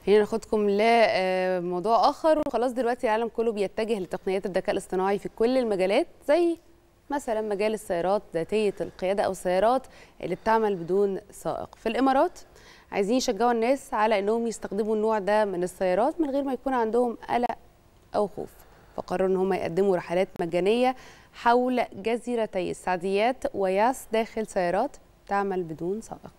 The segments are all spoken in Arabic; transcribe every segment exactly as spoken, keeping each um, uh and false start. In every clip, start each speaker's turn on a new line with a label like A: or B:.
A: خلينا ناخدكم لموضوع آخر. وخلاص دلوقتي العالم كله بيتجه لتقنيات الذكاء الاصطناعي في كل المجالات، زي مثلا مجال السيارات ذاتية القيادة أو السيارات اللي بتعمل بدون سائق. في الإمارات عايزين يشجعوا الناس على أنهم يستخدموا النوع ده من السيارات من غير ما يكون عندهم قلق أو خوف، فقرروا أن هم يقدموا رحلات مجانية حول جزيرتي السعديات وياس داخل سيارات تعمل بدون سائق.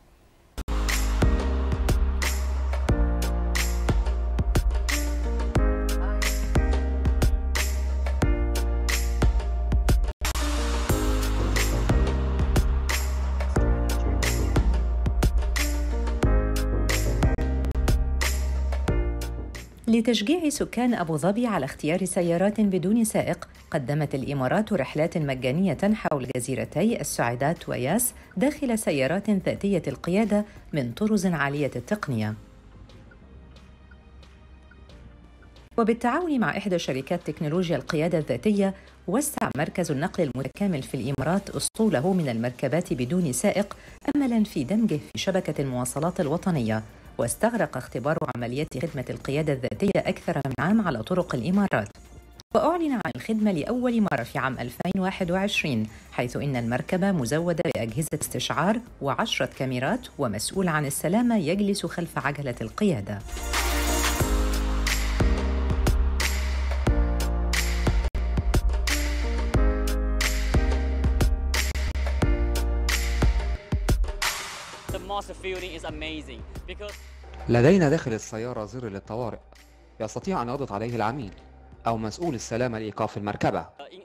B: لتشجيع سكان أبو ظبي على اختيار سيارات بدون سائق، قدمت الإمارات رحلات مجانية حول جزيرتي السعدات وياس داخل سيارات ذاتية القيادة من طرز عالية التقنية. وبالتعاون مع إحدى شركات تكنولوجيا القيادة الذاتية، وسع مركز النقل المتكامل في الإمارات أسطوله من المركبات بدون سائق أملاً في دمجه في شبكة المواصلات الوطنية. واستغرق اختبار عمليات خدمة القيادة الذاتية أكثر من عام على طرق الإمارات. وأعلن عن الخدمة لأول مرة في عام ألفين وواحد وعشرين، حيث إن المركبة مزودة بأجهزة استشعار وعشرة كاميرات، ومسؤول عن السلامة يجلس خلف عجلة القيادة.
C: لدينا داخل السيارة زر للطوارئ يستطيع أن يضغط عليه العميل أو مسؤول السلامة لإيقاف المركبة.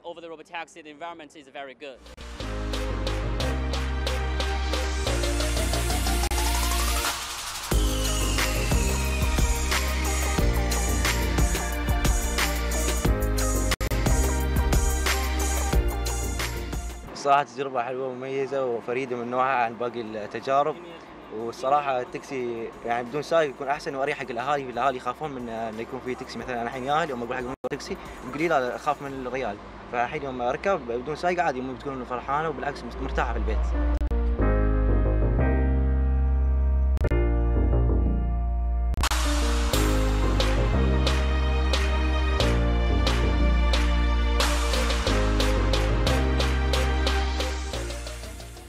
D: صراحة تجربة حلوة ومميزة وفريدة من نوعها عن باقي التجارب. والصراحة التاكسي يعني بدون سائق يكون أحسن وأريح حق الأهالي، الأهالي يخافون من إنه يكون في تاكسي. مثلا أنا الحين ياهل يوم أقول حق تاكسي يقول لي لا أخاف من الريال، فالحين يوم أركب بدون سائق عادي، أمي بتكون فرحانة وبالعكس مرتاحة في البيت.